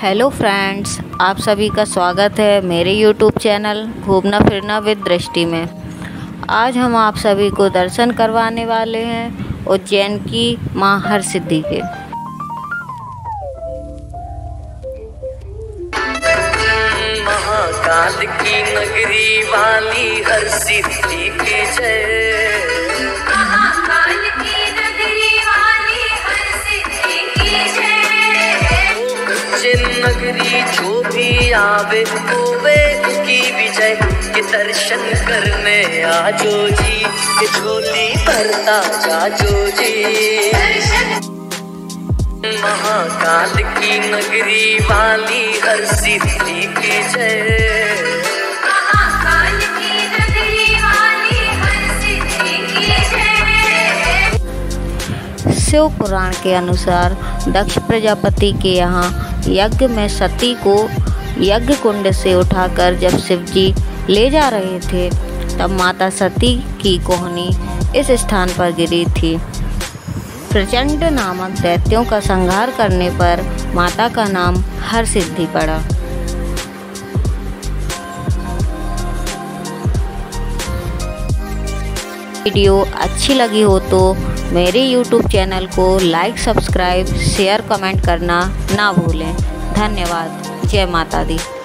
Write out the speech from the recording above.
Hello friends, आप सभी का स्वागत है मेरे यूट्यूब चैनल घूमना फिरना विद दृष्टि में। आज हम आप सभी को दर्शन करवाने वाले हैं उज्जैन की मां हरसिद्धि के। महाकाल की नगरी वाली हरसिद्धि की जय। महाकाल की नगरी वाली हरसिद्धि की जय। उज्जैन नगरी जो भी आवे होवे की विजय के दर्शन करने आजो जी, के झोली भरता जाजो जी। महाकाल की नगरी वाली हरसिद्धि की जय। महाकाल की नगरी वाली हरसिद्धि की जय। शिव पुराण के अनुसार दक्ष प्रजापति के यहाँ यज्ञ में सती को यज्ञ कुंड से उठाकर जब शिवजी ले जा रहे थे तब माता सती की कोहनी इस स्थान पर गिरी थी। प्रचंड नामक दैत्यों का संहार करने पर माता का नाम हरसिद्धि पड़ा। वीडियो अच्छी लगी हो तो मेरे YouTube चैनल को लाइक, सब्सक्राइब, शेयर, कमेंट करना ना भूलें। धन्यवाद। जय माता दी।